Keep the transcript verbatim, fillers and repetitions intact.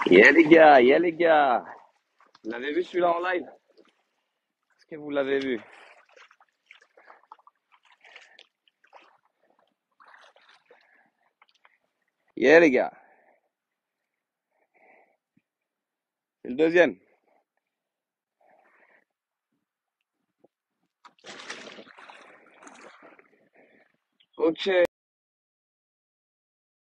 Yeah les gars, yeah les gars. Vous l'avez vu celui-là en live? Est-ce que vous l'avez vu? Yeah les gars. C'est le deuxième. Ok.